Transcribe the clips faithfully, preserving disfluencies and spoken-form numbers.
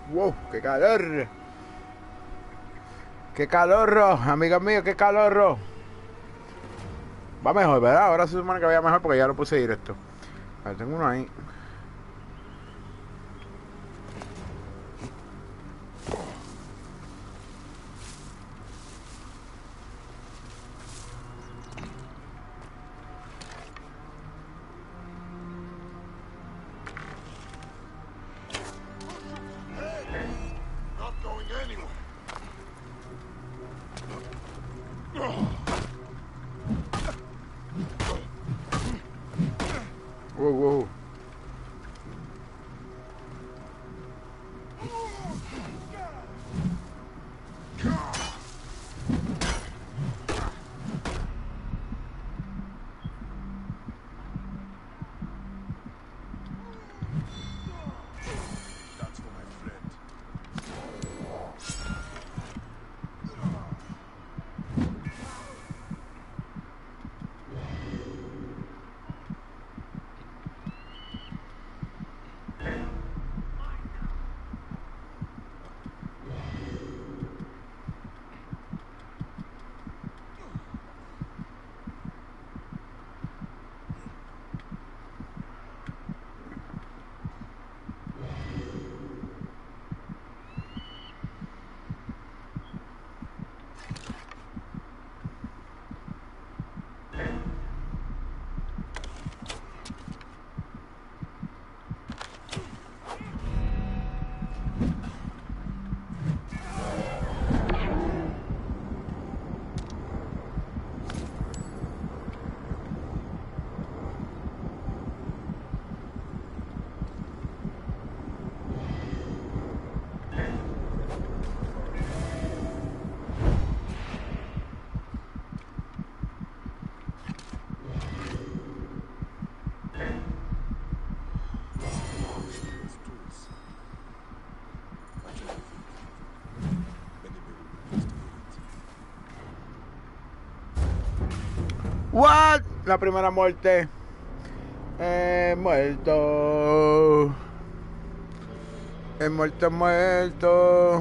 Wow, qué calor. Qué calorro, amigos míos, qué calorro. Va mejor, ¿verdad? Ahora se supone que vaya mejor porque ya lo puse directo. A ver, tengo uno ahí. Wow, wow. What? La primera muerte. He muerto. He muerto, muerto.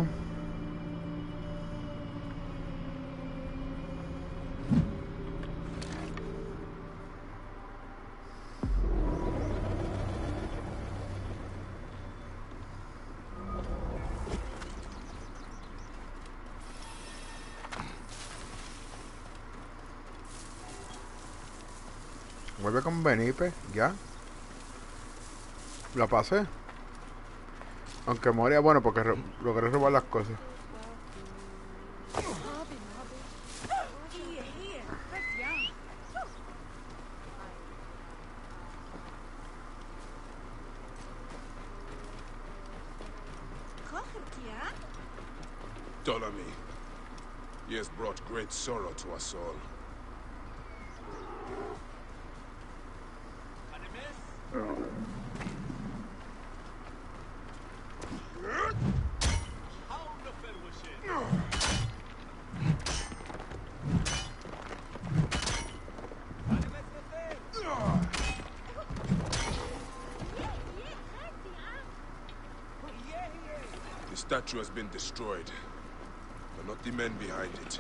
Vuelve con Benipe, ya. La pasé. Aunque moría, bueno, porque logré robar las cosas. Ptolemy, he has brought great sorrow to us all. The statue has been destroyed, but not the men behind it.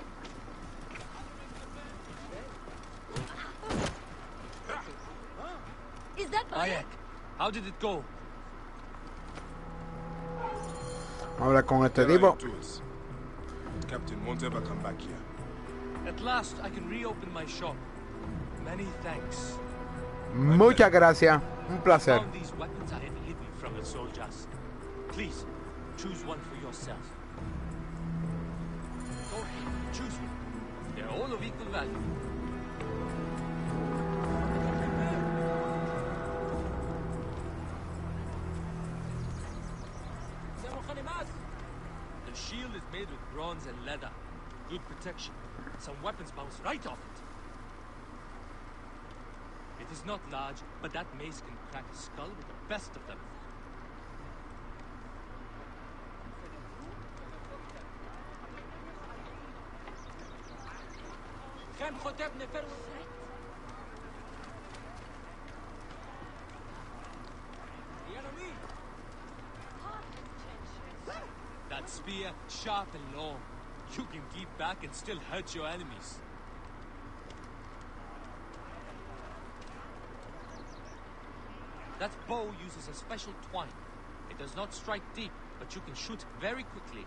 Is that Bayek, how did it go? Habla con este Where are tipo. your tools? The captain won't ever come back here. At last, I can reopen my shop. Many thanks. Muchas gracias. Un I placer. found these weapons I had hidden from the soldiers. Please, choose one for yourself. Go ahead, choose one. They're all of equal value. The shield is made with bronze and leather. Good protection. Some weapons bounce right off it. It is not large, but that mace can crack a skull with the best of them. spear, sharp and long. You can keep back and still hurt your enemies. That bow uses a special twine. It does not strike deep, but you can shoot very quickly.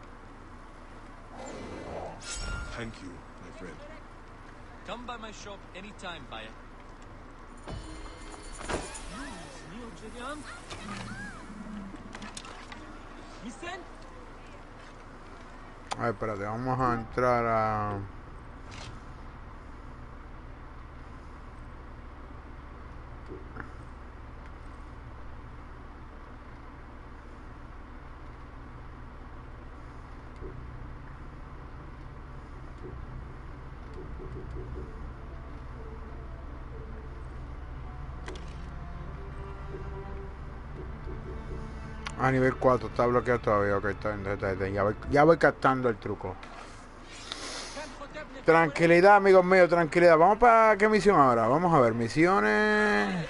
Thank you, my friend. Come by my shop anytime, buyer. Ay, espérate, vamos a entrar a... A nivel cuatro, está bloqueado todavía, ok, está bien, está bien, ya voy, ya voy captando el truco. Tranquilidad, amigos míos, tranquilidad. Vamos para qué misión ahora, vamos a ver, misiones...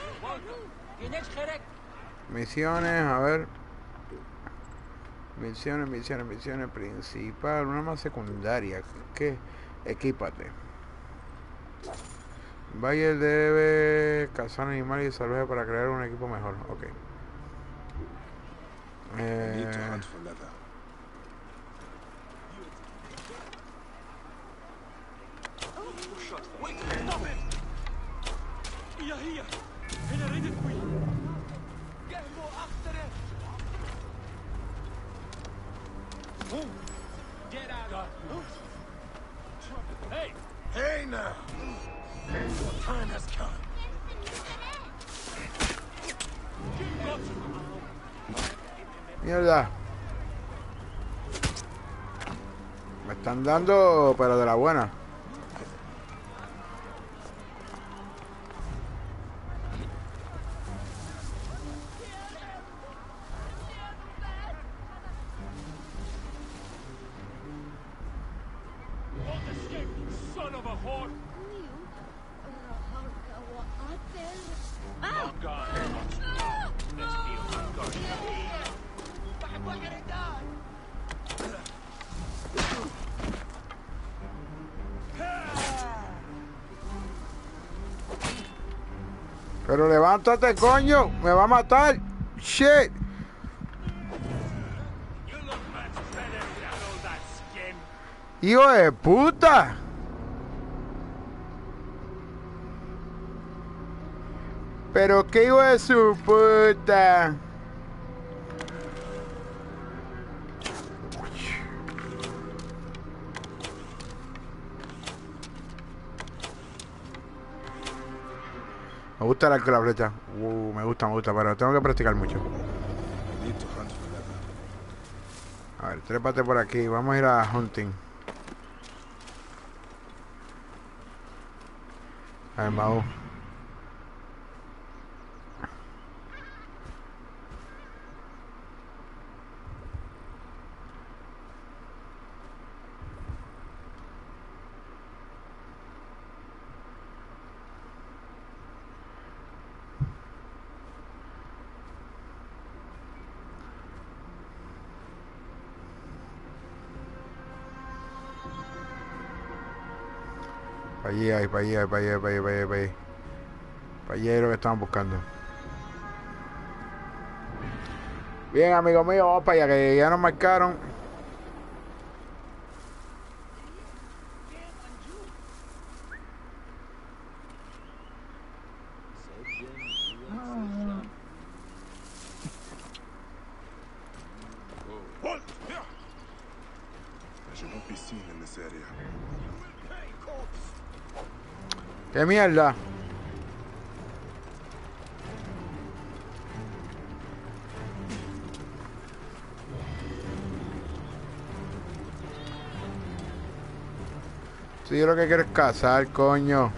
Misiones, a ver... Misiones, misiones, misiones principal, una más secundaria, ¿qué? Equípate. Valle debe cazar animales y salvajes para crear un equipo mejor, ok. I need to hunt for leather. Wait, stop it! هي هي هنا ريدت وي قهموا أخطره. Get out of here. Hey! Hey now! Your time has come. Mierda. Me están dando, pero de la buena. Son of a whore! Oh God! Let's deal with God. Pero levántate, coño, me va a matar. Shit. You look much better without all that skin. Hijo de puta. Pero qué hijo de su puta. Me gusta el arco y la flecha. Uh, me gusta, me gusta, pero tengo que practicar mucho. I need to hunt for leather. A ver, trépate por aquí. Vamos a ir a hunting. A ver, vamos. Para allí, ahí, para allí, para allí, para allí, para allí, para allí. Para allí es lo que estamos buscando. Bien, amigos míos, vamos para allá, que ya nos marcaron. What? I should not be seen in this area. ¡Qué mierda! Si yo lo que quiero es cazar, coño.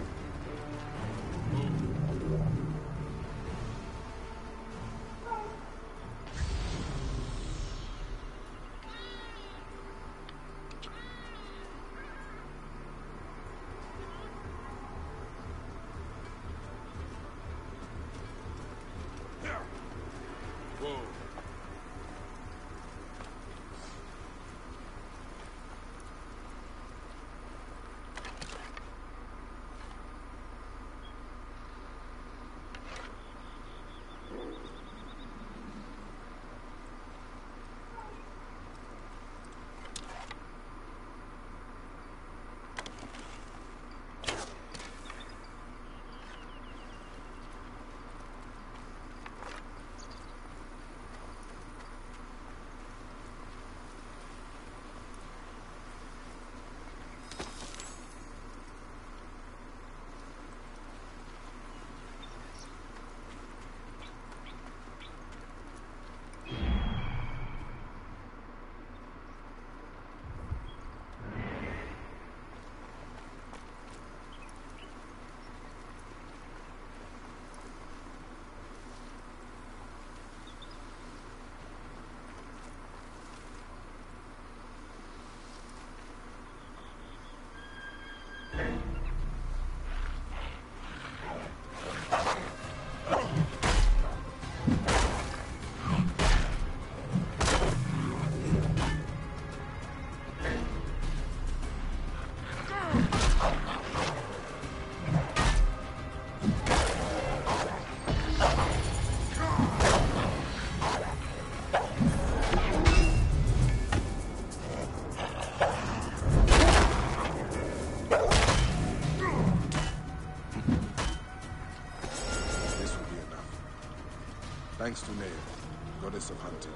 Thanks to Nea, goddess of hunting.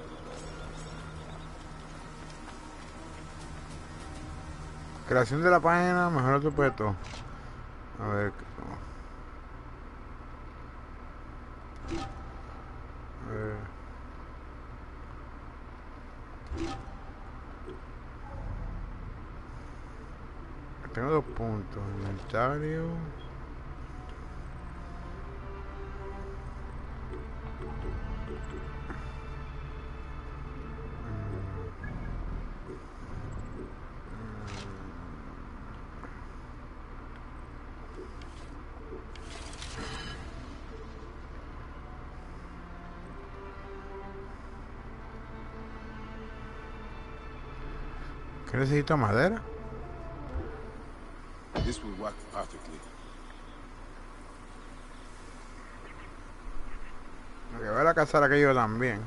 Creación de la página, mejor tu puesto. A ver. A ver. Tengo dos puntos. Inventario. ¿Qué necesito? ¿Madera? This will work perfectly. Que voy a cazar aquello también.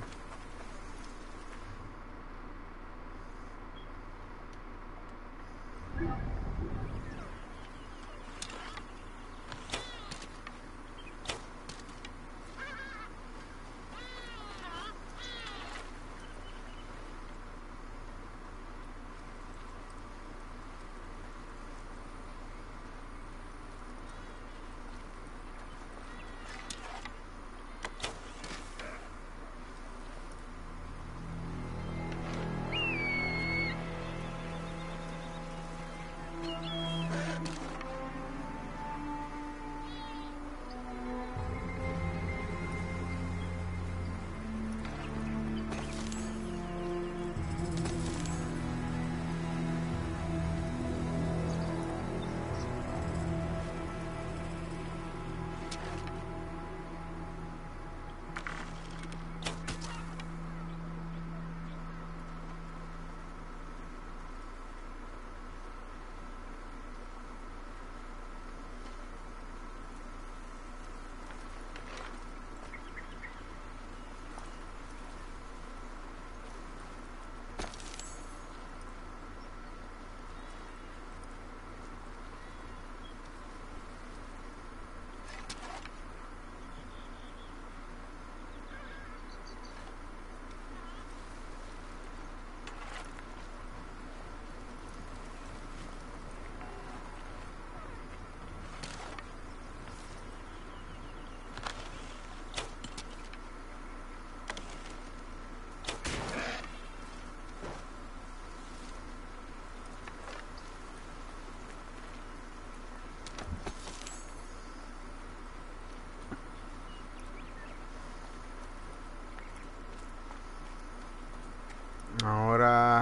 Ahora...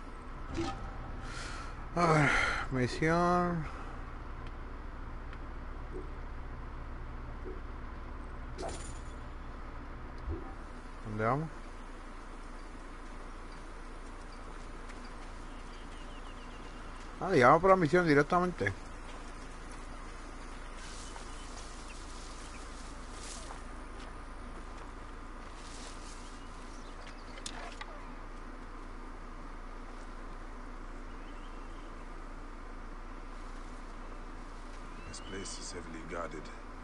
A ver, misión... ¿Dónde vamos? Ah, llegamos por la misión directamente. This place is heavily guarded.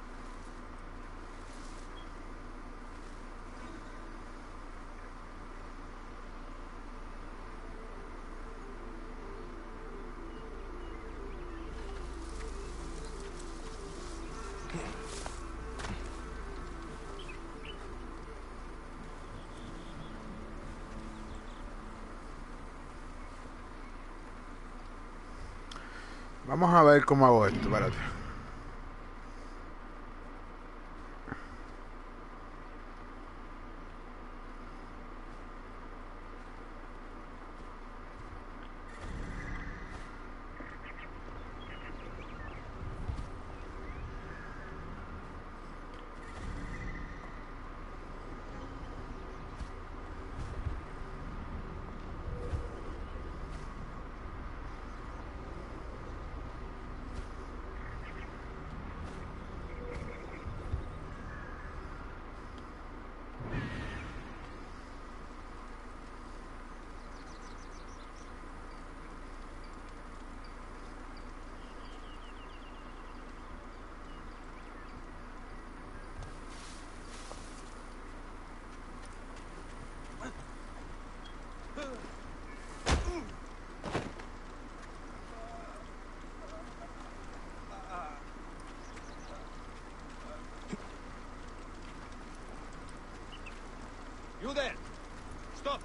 Vamos a ver cómo hago esto, espérate. You there! Stop!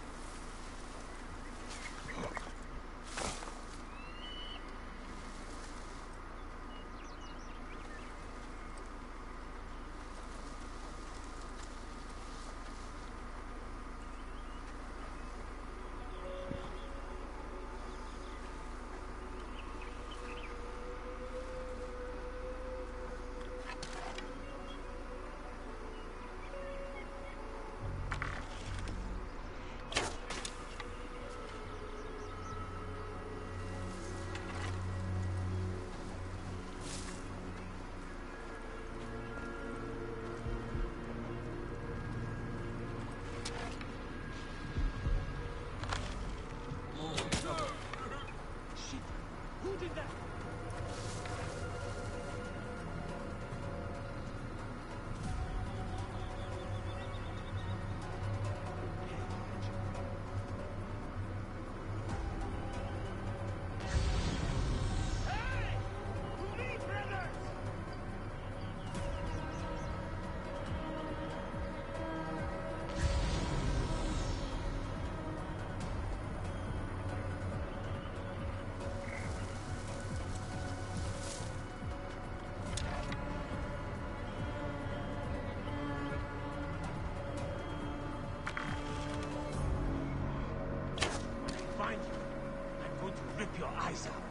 Find you. I'm going to rip your eyes out.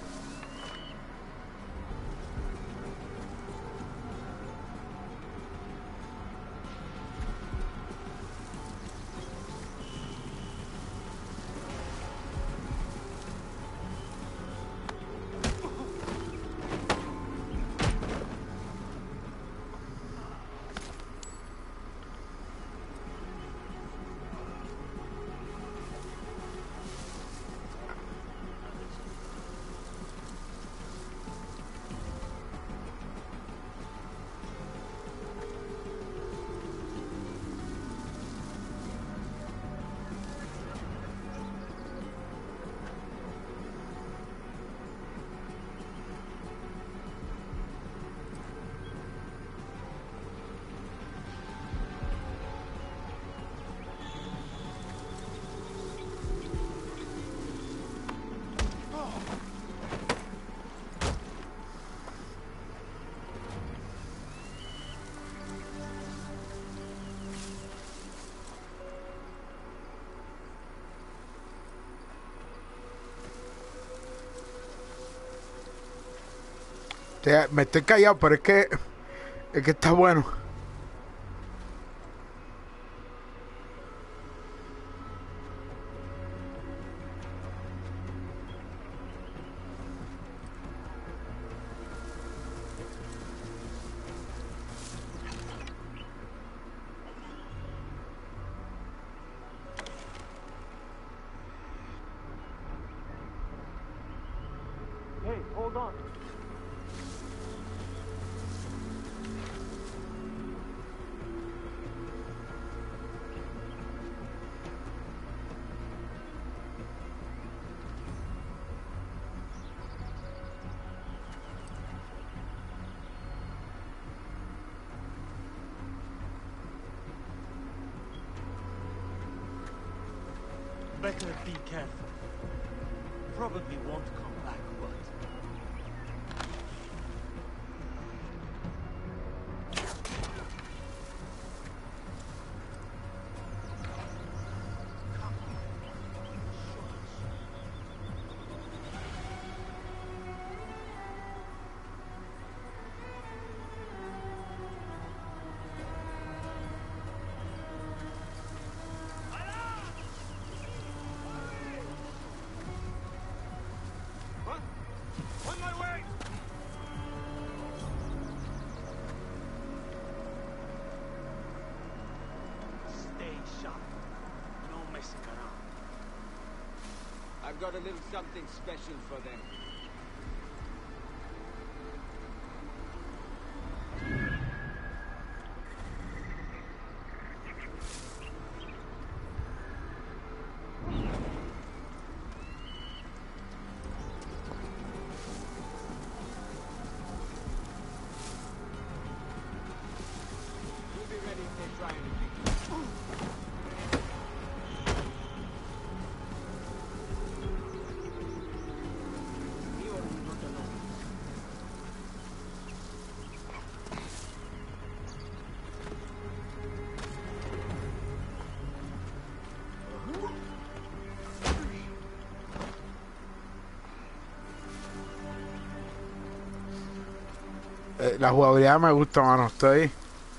Te- Me estoy callado, pero es que es que está bueno. Hey, hold on. Better be careful. Probably won't come back, but... On my way! Stay sharp. No messing around. I've got a little something special for them. You'll be ready if they try anything. eh, la jugabilidad me gusta, mano. Estoy...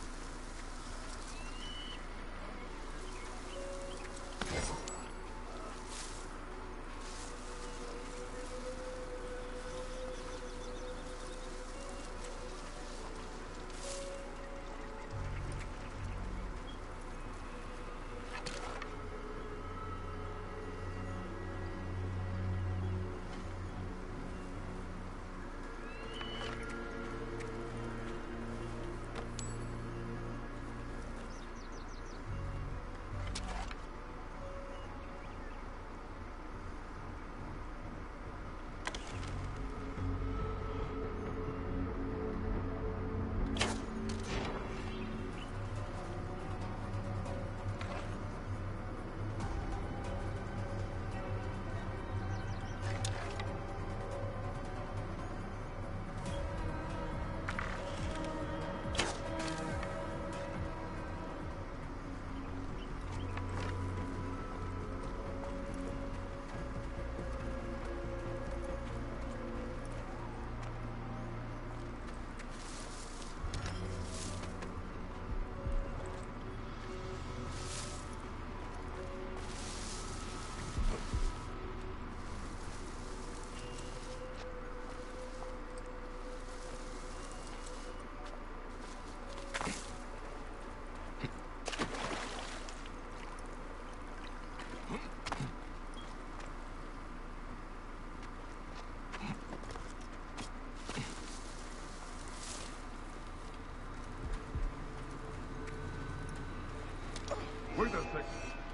Wait a second.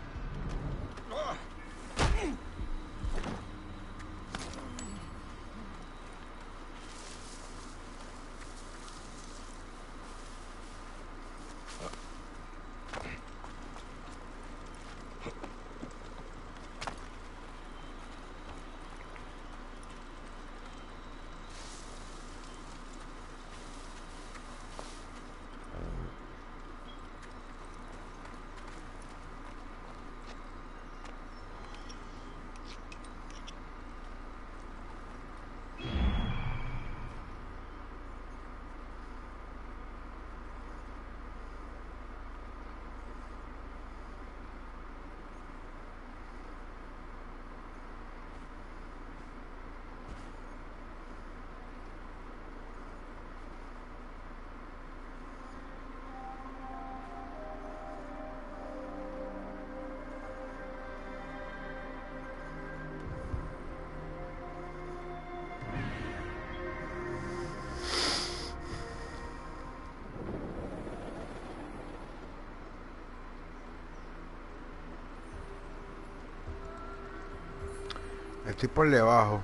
Estoy por debajo.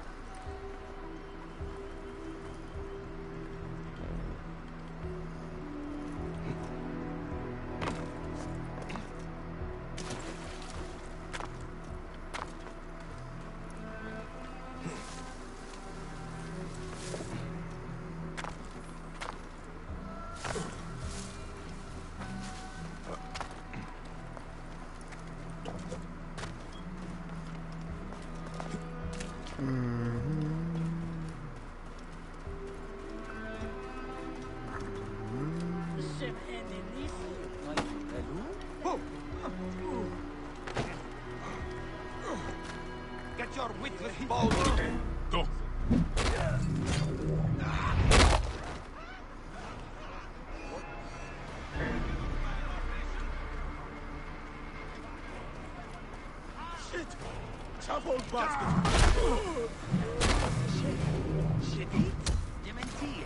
Get your witless balls. Go. Shit! Chop old bastard! Shit! Dementia!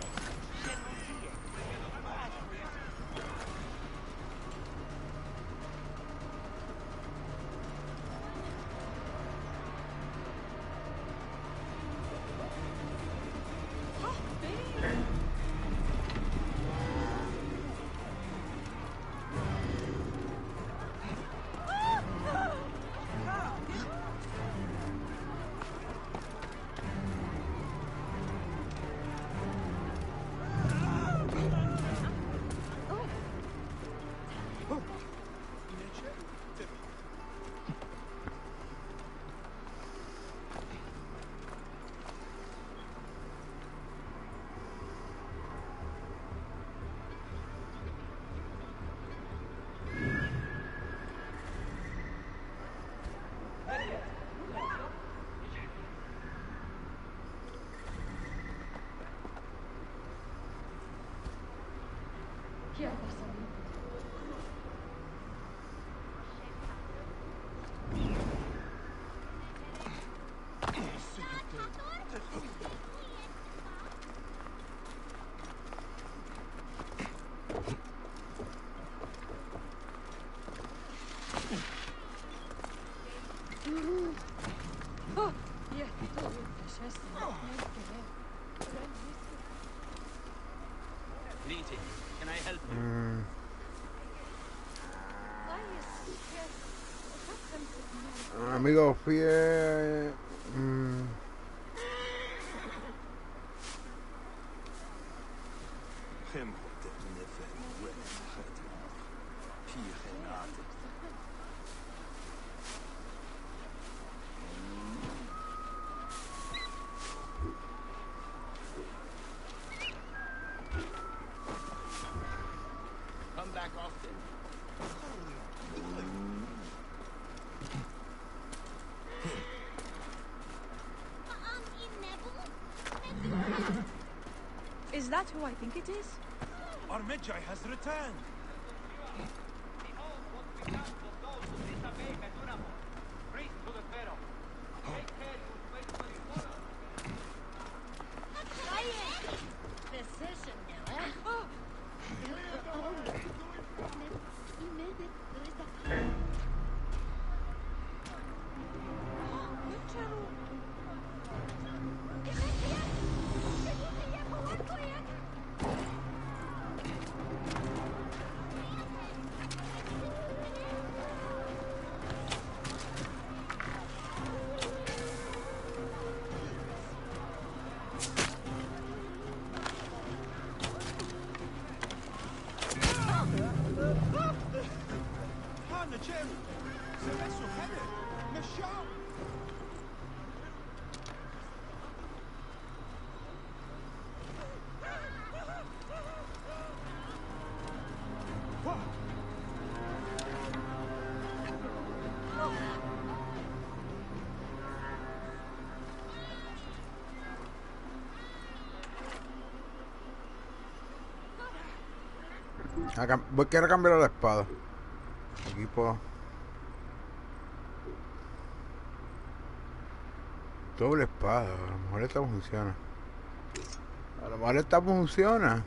Greeting. Can I help you? Mm, amigo fiel. Mm, Come back often. Is that who I think it is? Our Magi has returned. acá, voy, quiero cambiar la espada. Aquí puedo. Doble espada. A lo mejor esta funciona. A lo mejor esta funciona.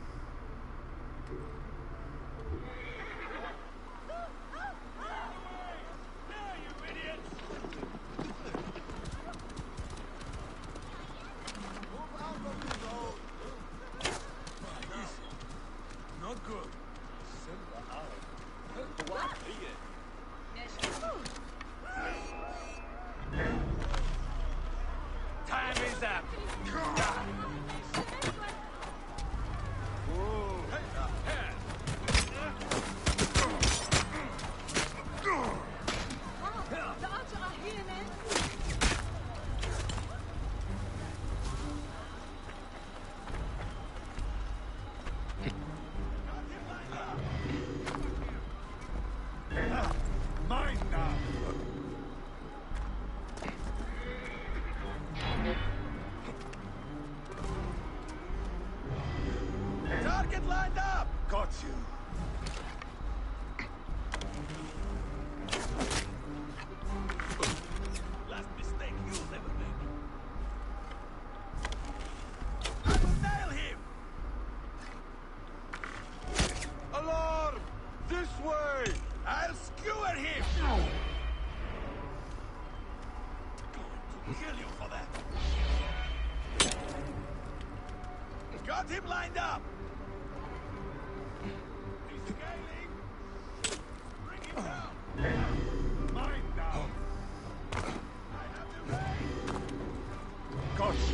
Target lined up! Got you. Last mistake you'll ever make. I will nail him! Alarm! This way! I'll skewer him! Going to kill you for that. Got him lined up! He's scaling! Bring him down! Mine now! I have the range! Got you!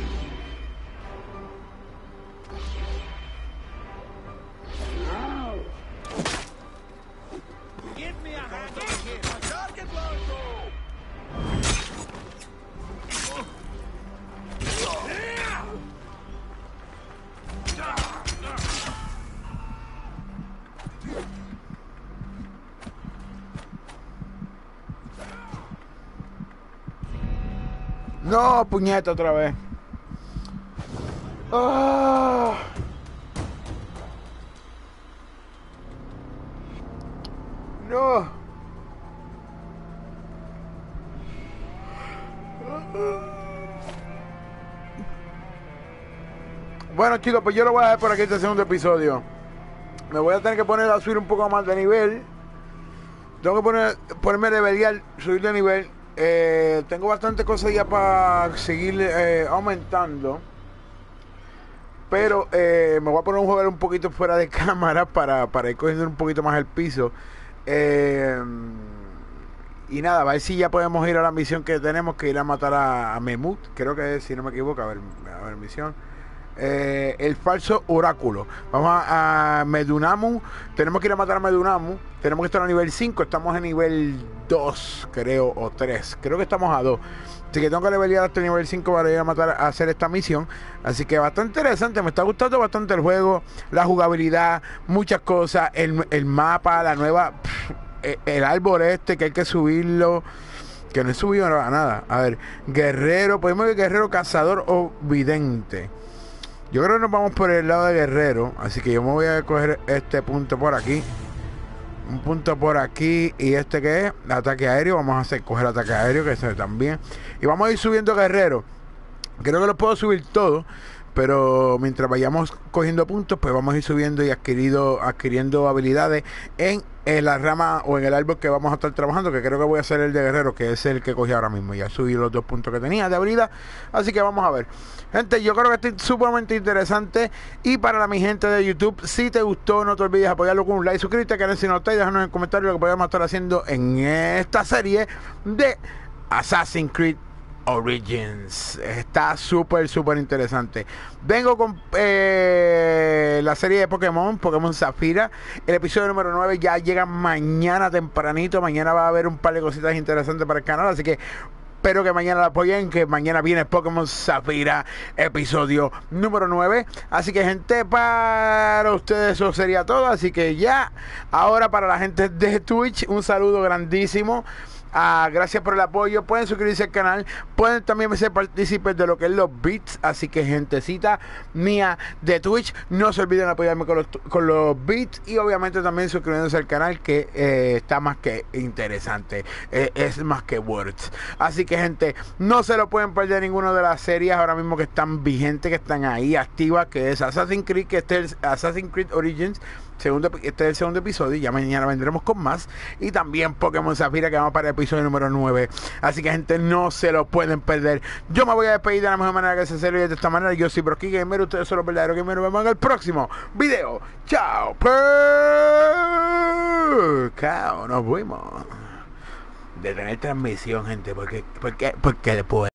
Give me a hand over here! Target Lonzo! No, puñeta, otra vez. Ah. No. Bueno, chicos, pues yo lo voy a dejar por aquí este segundo episodio. Me voy a tener que poner a subir un poco más de nivel. Tengo que poner, ponerme a levelear, subir de nivel. eh, tengo bastante cosas ya para seguir eh, aumentando. Pero eh, me voy a poner un juego un poquito fuera de cámara para, para ir cogiendo un poquito más el piso. Eh, y nada, a ver si ya podemos ir a la misión que tenemos que ir a matar a, a Memut. Creo que es, si no me equivoco, a ver, a ver misión. Eh, el falso oráculo. Vamos a, a Medunamu. Tenemos que ir a matar a Medunamu. Tenemos que estar a nivel cinco. Estamos en nivel dos, creo, o tres. Creo que estamos a dos. Así que tengo que levelear hasta el nivel cinco para ir a matar a hacer esta misión. Así que bastante interesante. Me está gustando bastante el juego. La jugabilidad, muchas cosas. El, el mapa, la nueva. Pff, el árbol este que hay que subirlo. Que no he subido nada. A ver, guerrero. Podemos ver guerrero, cazador o vidente. Yo creo que nos vamos por el lado de guerrero. Así que yo me voy a coger este punto por aquí. Un punto por aquí. Y este que es ataque aéreo. Vamos a hacer coger ataque aéreo, que se también. Y vamos a ir subiendo guerrero. Creo que los puedo subir todos. Pero mientras vayamos cogiendo puntos, pues vamos a ir subiendo y adquirido, adquiriendo habilidades en, en la rama o en el árbol que vamos a estar trabajando, que creo que voy a hacer el de guerrero, que es el que cogí ahora mismo. Ya subí los dos puntos que tenía de habilidad. Así que vamos a ver. Gente, yo creo que está sumamente interesante. Y para la, mi gente de YouTube, si te gustó, no te olvides apoyarlo con un like, suscríbete al canal si no estás y déjanos en comentarios lo que podemos estar haciendo en esta serie de Assassin's Creed Origins. Está súper, súper interesante. Vengo con eh, la serie de Pokémon, Pokémon Zafira. El episodio número nueve ya llega mañana tempranito. Mañana va a haber un par de cositas interesantes para el canal, así que espero que mañana la apoyen, que mañana viene Pokémon Zafira, episodio número nueve. Así que, gente, para ustedes eso sería todo. Así que ya, ahora para la gente de Twitch, un saludo grandísimo. Ah, gracias por el apoyo. Pueden suscribirse al canal. Pueden también ser partícipes de lo que es los beats. Así que, gentecita mía de Twitch, no se olviden apoyarme con los, con los beats. Y obviamente también suscribiéndose al canal, que eh, está más que interesante. Eh, es más que words. Así que, gente, no se lo pueden perder ninguna de las series ahora mismo que están vigentes, que están ahí activas, que es Assassin's Creed, que este es Assassin's Creed Origins. Segundo, este es el segundo episodio y ya mañana vendremos con más. Y también Pokémon Zafira, que vamos para el episodio número nueve. Así que, gente, no se lo pueden perder. Yo me voy a despedir de la mejor manera que se hace, y de esta manera. Yo soy Broski Gamer, ustedes son los verdaderos gamers. Nos vemos en el próximo video. Chao, Chao, nos vemos. De tener transmisión, gente, porque, porque, porque después